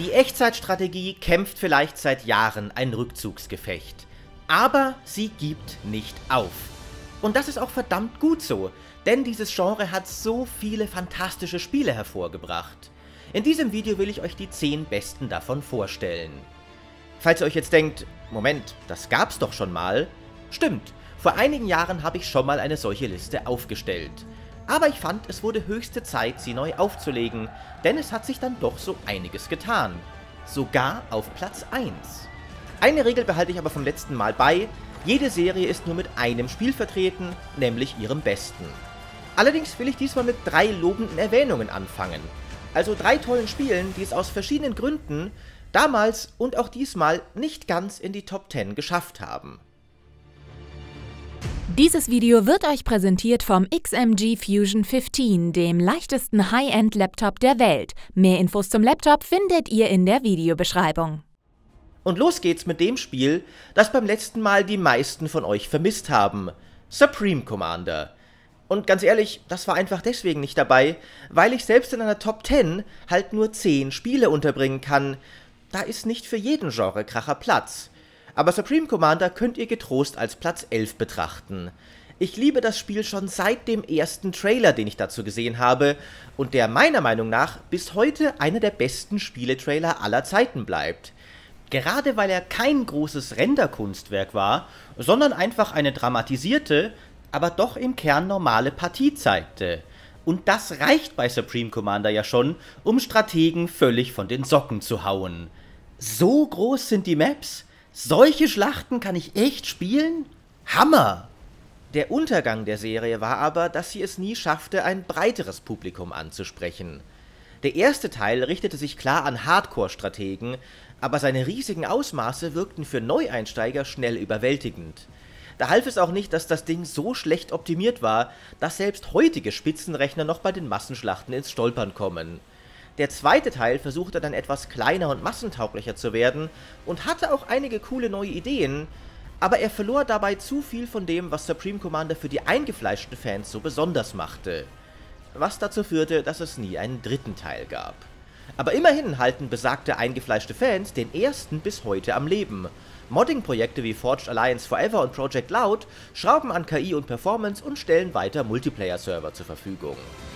Die Echtzeitstrategie kämpft vielleicht seit Jahren ein Rückzugsgefecht. Aber sie gibt nicht auf. Und das ist auch verdammt gut so, denn dieses Genre hat so viele fantastische Spiele hervorgebracht. In diesem Video will ich euch die 10 besten davon vorstellen. Falls ihr euch jetzt denkt, Moment, das gab's doch schon mal. Stimmt, vor einigen Jahren habe ich schon mal eine solche Liste aufgestellt. Aber ich fand, es wurde höchste Zeit, sie neu aufzulegen, denn es hat sich dann doch so einiges getan. Sogar auf Platz 1. Eine Regel behalte ich aber vom letzten Mal bei: Jede Serie ist nur mit einem Spiel vertreten, nämlich ihrem besten. Allerdings will ich diesmal mit 3 lobenden Erwähnungen anfangen. Also 3 tollen Spielen, die es aus verschiedenen Gründen damals und auch diesmal nicht ganz in die Top 10 geschafft haben. Dieses Video wird euch präsentiert vom XMG Fusion 15, dem leichtesten High-End-Laptop der Welt. Mehr Infos zum Laptop findet ihr in der Videobeschreibung. Und los geht's mit dem Spiel, das beim letzten Mal die meisten von euch vermisst haben: Supreme Commander. Und ganz ehrlich, das war einfach deswegen nicht dabei, weil ich selbst in einer Top 10 halt nur 10 Spiele unterbringen kann. Da ist nicht für jeden Genrekracher Platz. Aber Supreme Commander könnt ihr getrost als Platz 11 betrachten. Ich liebe das Spiel schon seit dem ersten Trailer, den ich dazu gesehen habe, und der meiner Meinung nach bis heute einer der besten Spieletrailer aller Zeiten bleibt. Gerade weil er kein großes Renderkunstwerk war, sondern einfach eine dramatisierte, aber doch im Kern normale Partie zeigte. Und das reicht bei Supreme Commander ja schon, um Strategen völlig von den Socken zu hauen. So groß sind die Maps? Solche Schlachten kann ich echt spielen? Hammer! Der Untergang der Serie war aber, dass sie es nie schaffte, ein breiteres Publikum anzusprechen. Der erste Teil richtete sich klar an Hardcore-Strategen, aber seine riesigen Ausmaße wirkten für Neueinsteiger schnell überwältigend. Da half es auch nicht, dass das Ding so schlecht optimiert war, dass selbst heutige Spitzenrechner noch bei den Massenschlachten ins Stolpern kommen. Der zweite Teil versuchte dann etwas kleiner und massentauglicher zu werden und hatte auch einige coole neue Ideen, aber er verlor dabei zu viel von dem, was Supreme Commander für die eingefleischten Fans so besonders machte. Was dazu führte, dass es nie einen dritten Teil gab. Aber immerhin halten besagte eingefleischte Fans den ersten bis heute am Leben. Modding-Projekte wie Forged Alliance Forever und Project Loud schrauben an KI und Performance und stellen weiter Multiplayer-Server zur Verfügung.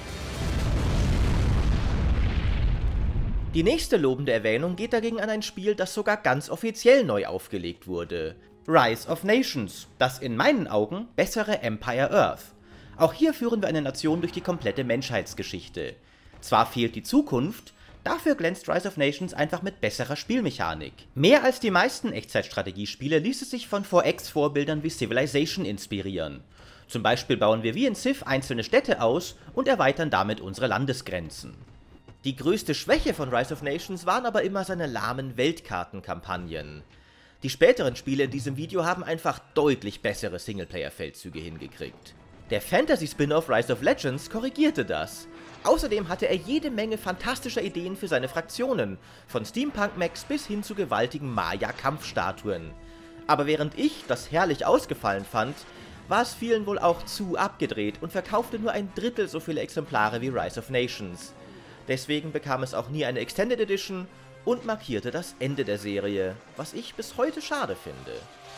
Die nächste lobende Erwähnung geht dagegen an ein Spiel, das sogar ganz offiziell neu aufgelegt wurde: Rise of Nations, das in meinen Augen bessere Empire Earth. Auch hier führen wir eine Nation durch die komplette Menschheitsgeschichte. Zwar fehlt die Zukunft, dafür glänzt Rise of Nations einfach mit besserer Spielmechanik. Mehr als die meisten Echtzeitstrategiespiele ließ es sich von 4X-Vorbildern wie Civilization inspirieren. Zum Beispiel bauen wir wie in Civ einzelne Städte aus und erweitern damit unsere Landesgrenzen. Die größte Schwäche von Rise of Nations waren aber immer seine lahmen Weltkartenkampagnen. Die späteren Spiele in diesem Video haben einfach deutlich bessere Singleplayer-Feldzüge hingekriegt. Der Fantasy-Spin-Off Rise of Legends korrigierte das. Außerdem hatte er jede Menge fantastischer Ideen für seine Fraktionen, von Steampunk-Mechs bis hin zu gewaltigen Maya-Kampfstatuen. Aber während ich das herrlich ausgefallen fand, war es vielen wohl auch zu abgedreht und verkaufte nur ein Drittel so viele Exemplare wie Rise of Nations. Deswegen bekam es auch nie eine Extended Edition und markierte das Ende der Serie, was ich bis heute schade finde.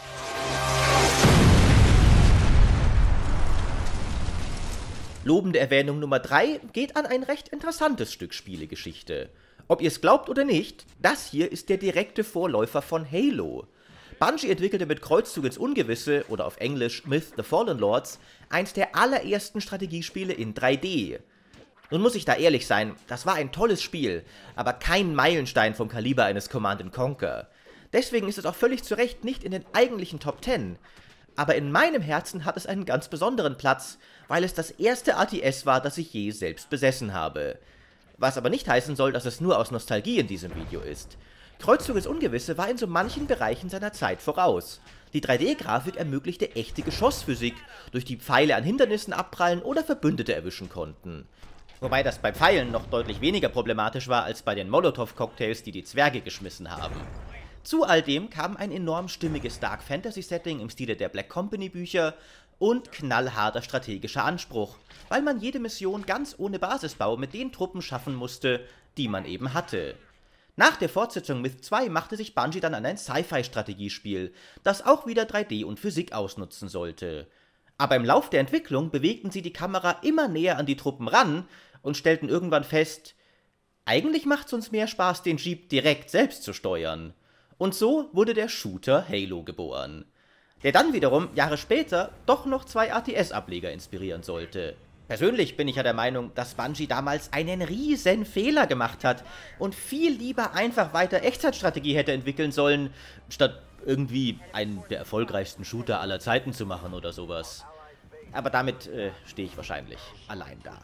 Lobende Erwähnung Nummer 3 geht an ein recht interessantes Stück Spielegeschichte. Ob ihr es glaubt oder nicht, das hier ist der direkte Vorläufer von Halo. Bungie entwickelte mit Kreuzzug ins Ungewisse, oder auf Englisch Myth the Fallen Lords, eins der allerersten Strategiespiele in 3D. Nun muss ich da ehrlich sein, das war ein tolles Spiel, aber kein Meilenstein vom Kaliber eines Command & Conquer. Deswegen ist es auch völlig zu Recht nicht in den eigentlichen Top 10. Aber in meinem Herzen hat es einen ganz besonderen Platz, weil es das erste RTS war, das ich je selbst besessen habe. Was aber nicht heißen soll, dass es nur aus Nostalgie in diesem Video ist. Kreuzzug ins Ungewisse war in so manchen Bereichen seiner Zeit voraus. Die 3D-Grafik ermöglichte echte Geschossphysik, durch die Pfeile an Hindernissen abprallen oder Verbündete erwischen konnten. Wobei das bei Pfeilen noch deutlich weniger problematisch war als bei den Molotow-Cocktails, die die Zwerge geschmissen haben. Zu all dem kam ein enorm stimmiges Dark Fantasy Setting im Stile der Black Company Bücher und knallharter strategischer Anspruch, weil man jede Mission ganz ohne Basisbau mit den Truppen schaffen musste, die man eben hatte. Nach der Fortsetzung Myth 2 machte sich Bungie dann an ein Sci-Fi-Strategiespiel, das auch wieder 3D und Physik ausnutzen sollte. Aber im Lauf der Entwicklung bewegten sie die Kamera immer näher an die Truppen ran und stellten irgendwann fest, eigentlich macht's uns mehr Spaß, den Jeep direkt selbst zu steuern. Und so wurde der Shooter Halo geboren, der dann wiederum Jahre später doch noch 2 RTS-Ableger inspirieren sollte. Persönlich bin ich ja der Meinung, dass Bungie damals einen riesen Fehler gemacht hat und viel lieber einfach weiter Echtzeitstrategie hätte entwickeln sollen, statt irgendwie einen der erfolgreichsten Shooter aller Zeiten zu machen oder sowas. Aber damit stehe ich wahrscheinlich allein da.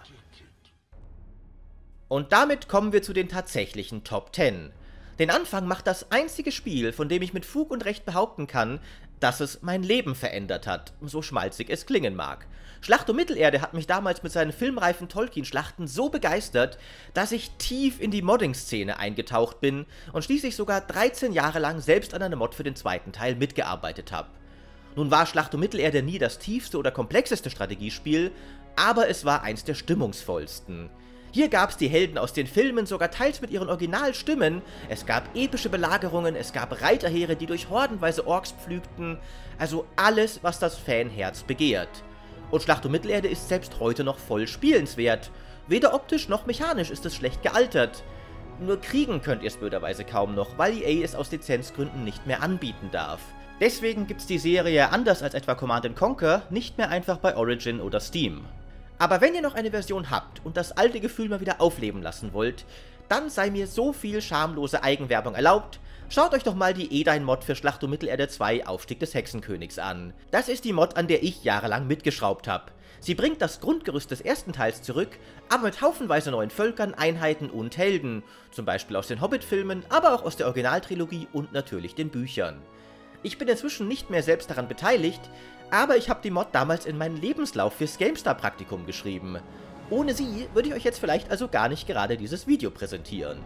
Und damit kommen wir zu den tatsächlichen Top 10. Den Anfang macht das einzige Spiel, von dem ich mit Fug und Recht behaupten kann, dass es mein Leben verändert hat, so schmalzig es klingen mag. Schlacht um Mittelerde hat mich damals mit seinen filmreifen Tolkien-Schlachten so begeistert, dass ich tief in die Modding-Szene eingetaucht bin und schließlich sogar 13 Jahre lang selbst an einer Mod für den zweiten Teil mitgearbeitet habe. Nun war Schlacht um Mittelerde nie das tiefste oder komplexeste Strategiespiel, aber es war eins der stimmungsvollsten. Hier gab es die Helden aus den Filmen sogar teils mit ihren Originalstimmen, es gab epische Belagerungen, es gab Reiterheere, die durch hordenweise Orks pflügten, also alles, was das Fanherz begehrt. Und Schlacht um Mittelerde ist selbst heute noch voll spielenswert. Weder optisch noch mechanisch ist es schlecht gealtert. Nur kriegen könnt ihr es blöderweise kaum noch, weil EA es aus Lizenzgründen nicht mehr anbieten darf. Deswegen gibt's die Serie, anders als etwa Command & Conquer, nicht mehr einfach bei Origin oder Steam. Aber wenn ihr noch eine Version habt und das alte Gefühl mal wieder aufleben lassen wollt, dann sei mir so viel schamlose Eigenwerbung erlaubt. Schaut euch doch mal die Edain-Mod für Schlacht um Mittelerde 2 Aufstieg des Hexenkönigs an. Das ist die Mod, an der ich jahrelang mitgeschraubt habe. Sie bringt das Grundgerüst des ersten Teils zurück, aber mit haufenweise neuen Völkern, Einheiten und Helden. Zum Beispiel aus den Hobbit-Filmen, aber auch aus der Originaltrilogie und natürlich den Büchern. Ich bin inzwischen nicht mehr selbst daran beteiligt, aber ich habe die Mod damals in meinen Lebenslauf fürs GameStar-Praktikum geschrieben. Ohne sie würde ich euch jetzt vielleicht also gar nicht gerade dieses Video präsentieren.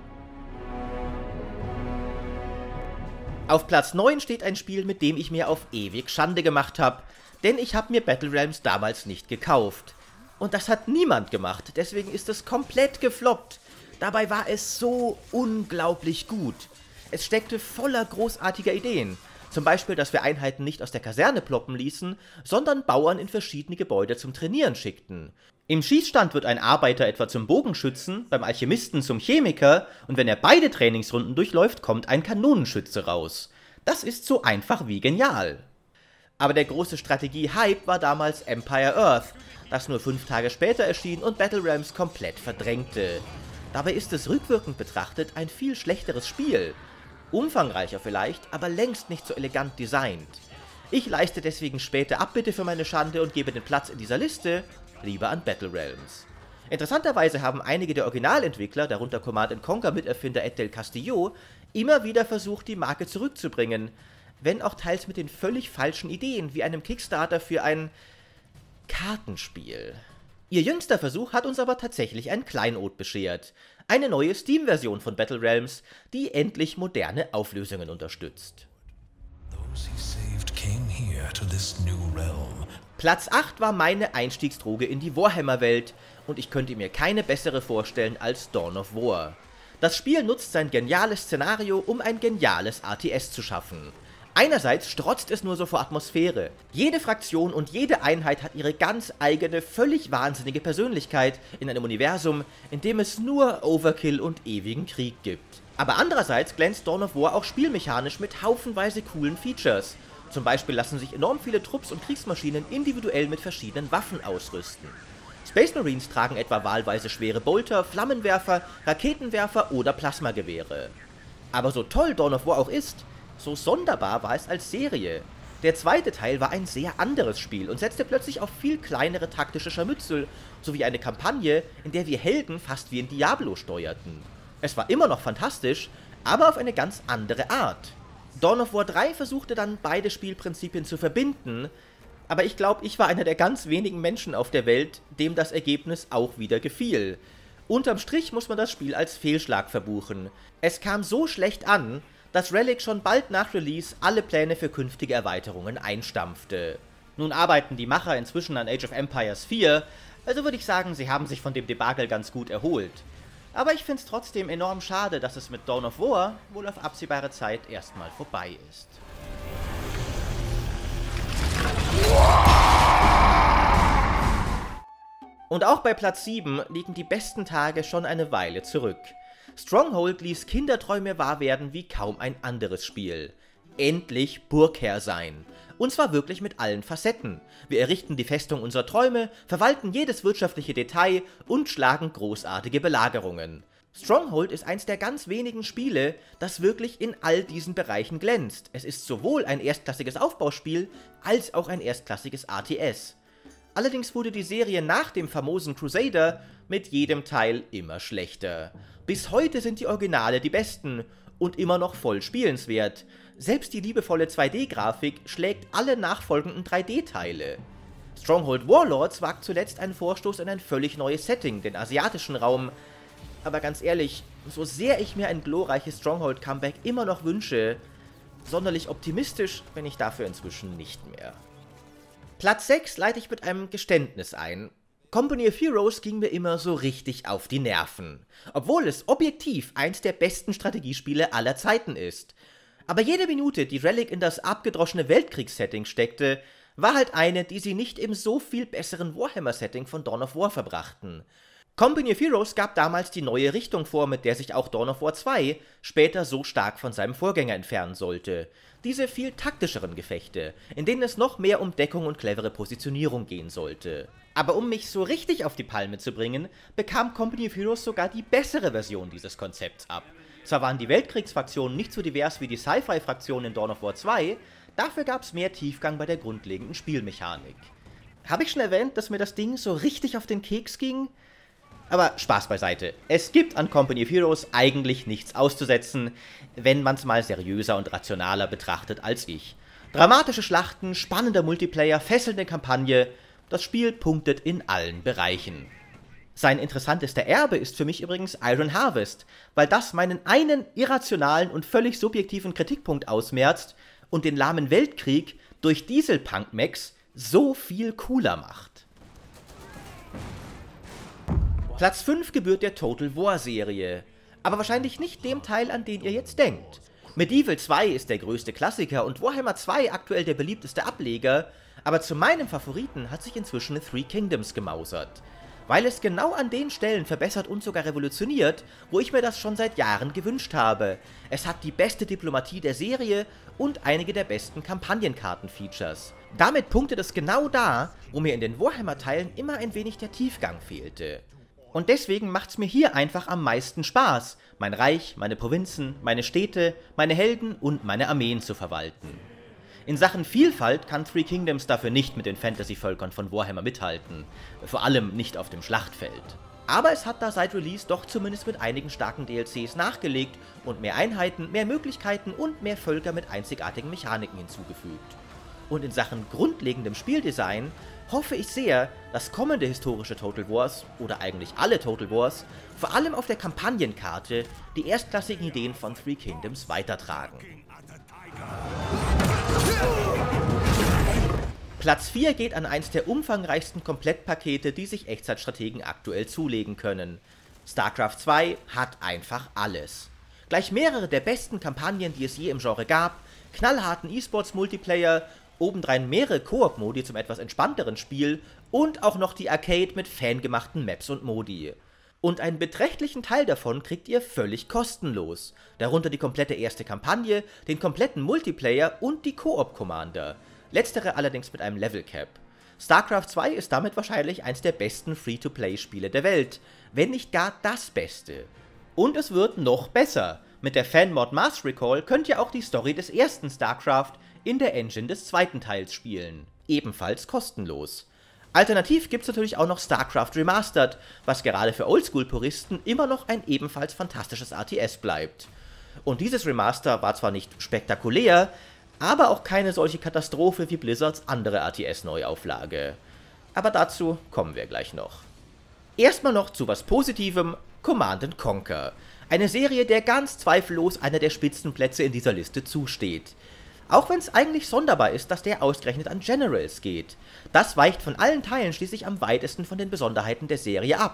Auf Platz 9 steht ein Spiel, mit dem ich mir auf ewig Schande gemacht habe, denn ich habe mir Battle Realms damals nicht gekauft. Und das hat niemand gemacht, deswegen ist es komplett gefloppt. Dabei war es so unglaublich gut. Es steckte voller großartiger Ideen. Zum Beispiel, dass wir Einheiten nicht aus der Kaserne ploppen ließen, sondern Bauern in verschiedene Gebäude zum Trainieren schickten. Im Schießstand wird ein Arbeiter etwa zum Bogenschützen, beim Alchemisten zum Chemiker und wenn er beide Trainingsrunden durchläuft, kommt ein Kanonenschütze raus. Das ist so einfach wie genial. Aber der große Strategie-Hype war damals Empire Earth, das nur 5 Tage später erschien und Battle Realms komplett verdrängte. Dabei ist es rückwirkend betrachtet ein viel schlechteres Spiel. Umfangreicher vielleicht, aber längst nicht so elegant designt. Ich leiste deswegen später Abbitte für meine Schande und gebe den Platz in dieser Liste lieber an Battle Realms. Interessanterweise haben einige der Originalentwickler, darunter Command & Conquer Miterfinder Ed del Castillo, immer wieder versucht, die Marke zurückzubringen, wenn auch teils mit den völlig falschen Ideen, wie einem Kickstarter für ein Kartenspiel. Ihr jüngster Versuch hat uns aber tatsächlich ein Kleinod beschert. Eine neue Steam-Version von Battle Realms, die endlich moderne Auflösungen unterstützt. Platz 8 war meine Einstiegsdroge in die Warhammer-Welt und ich könnte mir keine bessere vorstellen als Dawn of War. Das Spiel nutzt sein geniales Szenario, um ein geniales RTS zu schaffen. Einerseits strotzt es nur so vor Atmosphäre. Jede Fraktion und jede Einheit hat ihre ganz eigene, völlig wahnsinnige Persönlichkeit in einem Universum, in dem es nur Overkill und ewigen Krieg gibt. Aber andererseits glänzt Dawn of War auch spielmechanisch mit haufenweise coolen Features. Zum Beispiel lassen sich enorm viele Trupps und Kriegsmaschinen individuell mit verschiedenen Waffen ausrüsten. Space Marines tragen etwa wahlweise schwere Bolter, Flammenwerfer, Raketenwerfer oder Plasmagewehre. Aber so toll Dawn of War auch ist, so sonderbar war es als Serie. Der zweite Teil war ein sehr anderes Spiel und setzte plötzlich auf viel kleinere taktische Scharmützel, sowie eine Kampagne, in der wir Helden fast wie in Diablo steuerten. Es war immer noch fantastisch, aber auf eine ganz andere Art. Dawn of War 3 versuchte dann beide Spielprinzipien zu verbinden, aber ich glaube, ich war einer der ganz wenigen Menschen auf der Welt, dem das Ergebnis auch wieder gefiel. Unterm Strich muss man das Spiel als Fehlschlag verbuchen. Es kam so schlecht an, dass Relic schon bald nach Release alle Pläne für künftige Erweiterungen einstampfte. Nun arbeiten die Macher inzwischen an Age of Empires 4, also würde ich sagen, sie haben sich von dem Debakel ganz gut erholt. Aber ich find's trotzdem enorm schade, dass es mit Dawn of War wohl auf absehbare Zeit erstmal vorbei ist. Und auch bei Platz 7 liegen die besten Tage schon eine Weile zurück. Stronghold ließ Kinderträume wahr werden wie kaum ein anderes Spiel. Endlich Burgherr sein. Und zwar wirklich mit allen Facetten. Wir errichten die Festung unserer Träume, verwalten jedes wirtschaftliche Detail und schlagen großartige Belagerungen. Stronghold ist eins der ganz wenigen Spiele, das wirklich in all diesen Bereichen glänzt. Es ist sowohl ein erstklassiges Aufbauspiel, als auch ein erstklassiges RTS. Allerdings wurde die Serie nach dem famosen Crusader mit jedem Teil immer schlechter. Bis heute sind die Originale die besten und immer noch voll spielenswert. Selbst die liebevolle 2D-Grafik schlägt alle nachfolgenden 3D-Teile. Stronghold Warlords wagt zuletzt einen Vorstoß in ein völlig neues Setting, den asiatischen Raum. Aber ganz ehrlich, so sehr ich mir ein glorreiches Stronghold-Comeback immer noch wünsche, sonderlich optimistisch bin ich dafür inzwischen nicht mehr. Platz 6 leite ich mit einem Geständnis ein. Company of Heroes ging mir immer so richtig auf die Nerven. Obwohl es objektiv eins der besten Strategiespiele aller Zeiten ist. Aber jede Minute, die Relic in das abgedroschene Weltkriegssetting steckte, war halt eine, die sie nicht im so viel besseren Warhammer-Setting von Dawn of War verbrachten. Company of Heroes gab damals die neue Richtung vor, mit der sich auch Dawn of War 2 später so stark von seinem Vorgänger entfernen sollte. Diese viel taktischeren Gefechte, in denen es noch mehr um Deckung und clevere Positionierung gehen sollte. Aber um mich so richtig auf die Palme zu bringen, bekam Company of Heroes sogar die bessere Version dieses Konzepts ab. Zwar waren die Weltkriegsfraktionen nicht so divers wie die Sci-Fi-Fraktionen in Dawn of War 2, dafür gab es mehr Tiefgang bei der grundlegenden Spielmechanik. Habe ich schon erwähnt, dass mir das Ding so richtig auf den Keks ging? Aber Spaß beiseite. Es gibt an Company of Heroes eigentlich nichts auszusetzen, wenn man es mal seriöser und rationaler betrachtet als ich. Dramatische Schlachten, spannender Multiplayer, fesselnde Kampagne, das Spiel punktet in allen Bereichen. Sein interessantester Erbe ist für mich übrigens Iron Harvest, weil das meinen einen irrationalen und völlig subjektiven Kritikpunkt ausmerzt und den lahmen Weltkrieg durch Dieselpunk-Mechs so viel cooler macht. Platz 5 gebührt der Total War Serie, aber wahrscheinlich nicht dem Teil, an den ihr jetzt denkt. Medieval 2 ist der größte Klassiker und Warhammer 2 aktuell der beliebteste Ableger, aber zu meinem Favoriten hat sich inzwischen Three Kingdoms gemausert. Weil es genau an den Stellen verbessert und sogar revolutioniert, wo ich mir das schon seit Jahren gewünscht habe. Es hat die beste Diplomatie der Serie und einige der besten Kampagnenkarten-Features. Damit punktet es genau da, wo mir in den Warhammer-Teilen immer ein wenig der Tiefgang fehlte. Und deswegen macht's mir hier einfach am meisten Spaß, mein Reich, meine Provinzen, meine Städte, meine Helden und meine Armeen zu verwalten. In Sachen Vielfalt kann Three Kingdoms dafür nicht mit den Fantasy-Völkern von Warhammer mithalten, vor allem nicht auf dem Schlachtfeld. Aber es hat da seit Release doch zumindest mit einigen starken DLCs nachgelegt und mehr Einheiten, mehr Möglichkeiten und mehr Völker mit einzigartigen Mechaniken hinzugefügt. Und in Sachen grundlegendem Spieldesign hoffe ich sehr, dass kommende historische Total Wars, oder eigentlich alle Total Wars, vor allem auf der Kampagnenkarte die erstklassigen Ideen von Three Kingdoms weitertragen. Platz 4 geht an eins der umfangreichsten Komplettpakete, die sich Echtzeitstrategen aktuell zulegen können. StarCraft 2 hat einfach alles. Gleich mehrere der besten Kampagnen, die es je im Genre gab, knallharten E-Sports-Multiplayer, obendrein mehrere Koop-Modi zum etwas entspannteren Spiel und auch noch die Arcade mit fangemachten Maps und Modi. Und einen beträchtlichen Teil davon kriegt ihr völlig kostenlos. Darunter die komplette erste Kampagne, den kompletten Multiplayer und die Koop-Commander. Letztere allerdings mit einem Level-Cap. StarCraft 2 ist damit wahrscheinlich eins der besten Free-to-Play-Spiele der Welt, wenn nicht gar das Beste. Und es wird noch besser. Mit der Fan-Mod Mass Recall könnt ihr auch die Story des ersten StarCraft in der Engine des zweiten Teils spielen. Ebenfalls kostenlos. Alternativ gibt es natürlich auch noch StarCraft Remastered, was gerade für Oldschool-Puristen immer noch ein ebenfalls fantastisches RTS bleibt. Und dieses Remaster war zwar nicht spektakulär, aber auch keine solche Katastrophe wie Blizzards andere RTS-Neuauflage. Aber dazu kommen wir gleich noch. Erstmal noch zu was Positivem, Command & Conquer. Eine Serie, der ganz zweifellos einer der Spitzenplätze in dieser Liste zusteht. Auch wenn es eigentlich sonderbar ist, dass der ausgerechnet an Generals geht. Das weicht von allen Teilen schließlich am weitesten von den Besonderheiten der Serie ab.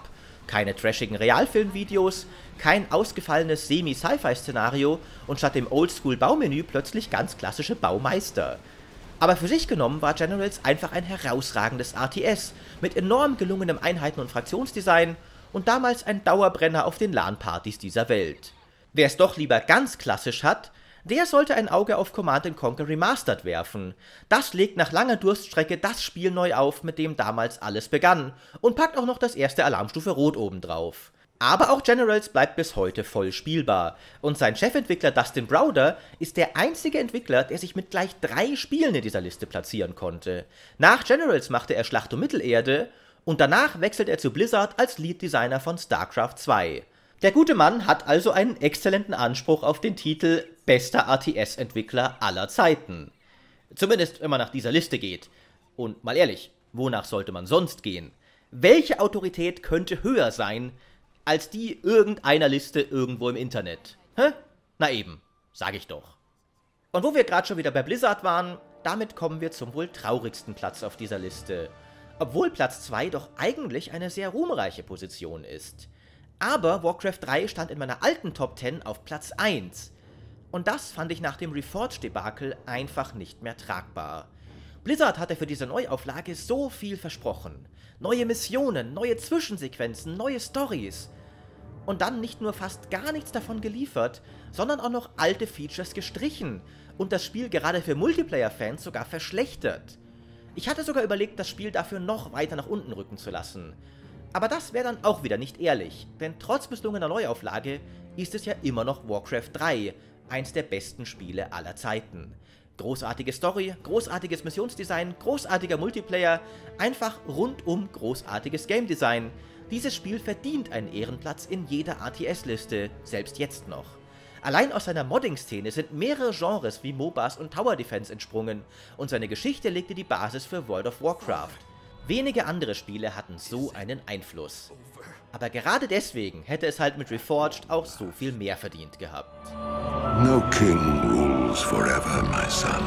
Keine trashigen Realfilmvideos, kein ausgefallenes Semi-Sci-Fi-Szenario und statt dem Oldschool-Baumenü plötzlich ganz klassische Baumeister. Aber für sich genommen war Generals einfach ein herausragendes RTS mit enorm gelungenem Einheiten- und Fraktionsdesign und damals ein Dauerbrenner auf den LAN-Partys dieser Welt. Wer es doch lieber ganz klassisch hat, der sollte ein Auge auf Command & Conquer Remastered werfen. Das legt nach langer Durststrecke das Spiel neu auf, mit dem damals alles begann, und packt auch noch das erste Alarmstufe Rot obendrauf. Aber auch Generals bleibt bis heute voll spielbar, und sein Chefentwickler Dustin Browder ist der einzige Entwickler, der sich mit gleich 3 Spielen in dieser Liste platzieren konnte. Nach Generals machte er Schlacht um Mittelerde, und danach wechselt er zu Blizzard als Lead-Designer von StarCraft 2. Der gute Mann hat also einen exzellenten Anspruch auf den Titel bester RTS-Entwickler aller Zeiten. Zumindest, wenn man nach dieser Liste geht. Und mal ehrlich, wonach sollte man sonst gehen? Welche Autorität könnte höher sein als die irgendeiner Liste irgendwo im Internet? Hä? Na eben, sag ich doch. Und wo wir gerade schon wieder bei Blizzard waren, damit kommen wir zum wohl traurigsten Platz auf dieser Liste. Obwohl Platz 2 doch eigentlich eine sehr ruhmreiche Position ist. Aber Warcraft 3 stand in meiner alten Top 10 auf Platz 1. Und das fand ich nach dem Reforged-Debakel einfach nicht mehr tragbar. Blizzard hatte für diese Neuauflage so viel versprochen. Neue Missionen, neue Zwischensequenzen, neue Stories. Und dann nicht nur fast gar nichts davon geliefert, sondern auch noch alte Features gestrichen und das Spiel gerade für Multiplayer-Fans sogar verschlechtert. Ich hatte sogar überlegt, das Spiel dafür noch weiter nach unten rücken zu lassen. Aber das wäre dann auch wieder nicht ehrlich, denn trotz misslungener Neuauflage ist es ja immer noch Warcraft 3, eins der besten Spiele aller Zeiten. Großartige Story, großartiges Missionsdesign, großartiger Multiplayer, einfach rundum großartiges Game Design. Dieses Spiel verdient einen Ehrenplatz in jeder RTS-Liste, selbst jetzt noch. Allein aus seiner Modding-Szene sind mehrere Genres wie MOBAs und Tower Defense entsprungen und seine Geschichte legte die Basis für World of Warcraft. Wenige andere Spiele hatten so einen Einfluss. Aber gerade deswegen hätte es halt mit Reforged auch so viel mehr verdient gehabt. No king rules forever, my son.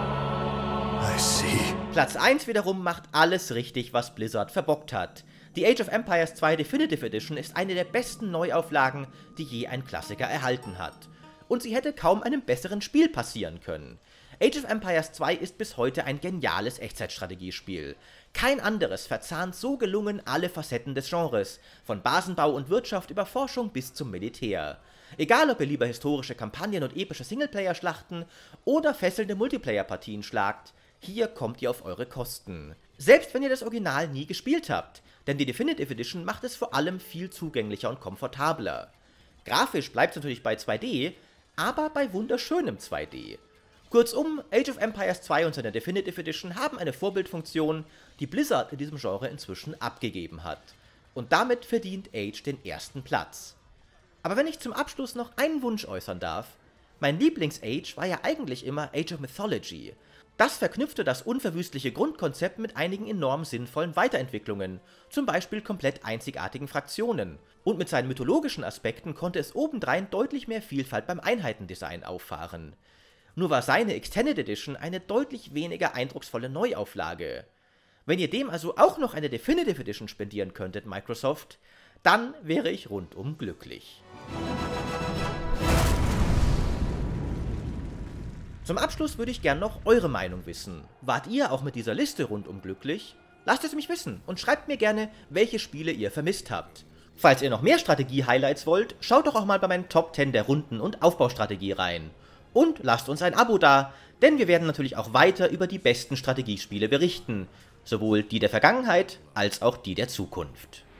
I see. Platz 1 wiederum macht alles richtig, was Blizzard verbockt hat. Die Age of Empires 2 Definitive Edition ist eine der besten Neuauflagen, die je ein Klassiker erhalten hat. Und sie hätte kaum einem besseren Spiel passieren können. Age of Empires 2 ist bis heute ein geniales Echtzeitstrategiespiel. Kein anderes verzahnt so gelungen alle Facetten des Genres, von Basenbau und Wirtschaft über Forschung bis zum Militär. Egal ob ihr lieber historische Kampagnen und epische Singleplayer-Schlachten oder fesselnde Multiplayer-Partien schlagt, hier kommt ihr auf eure Kosten. Selbst wenn ihr das Original nie gespielt habt, denn die Definitive Edition macht es vor allem viel zugänglicher und komfortabler. Grafisch bleibt es natürlich bei 2D, aber bei wunderschönem 2D. Kurzum, Age of Empires 2 und seine Definitive Edition haben eine Vorbildfunktion, die Blizzard in diesem Genre inzwischen abgegeben hat. Und damit verdient Age den ersten Platz. Aber wenn ich zum Abschluss noch einen Wunsch äußern darf, mein Lieblings-Age war ja eigentlich immer Age of Mythology. Das verknüpfte das unverwüstliche Grundkonzept mit einigen enorm sinnvollen Weiterentwicklungen, zum Beispiel komplett einzigartigen Fraktionen. Und mit seinen mythologischen Aspekten konnte es obendrein deutlich mehr Vielfalt beim Einheitendesign auffahren. Nur war seine Extended Edition eine deutlich weniger eindrucksvolle Neuauflage. Wenn ihr dem also auch noch eine Definitive Edition spendieren könntet, Microsoft, dann wäre ich rundum glücklich. Zum Abschluss würde ich gern noch eure Meinung wissen. Wart ihr auch mit dieser Liste rundum glücklich? Lasst es mich wissen und schreibt mir gerne, welche Spiele ihr vermisst habt. Falls ihr noch mehr Strategie-Highlights wollt, schaut doch auch mal bei meinen Top 10 der Runden- und Aufbaustrategie rein. Und lasst uns ein Abo da, denn wir werden natürlich auch weiter über die besten Strategiespiele berichten. Sowohl die der Vergangenheit als auch die der Zukunft.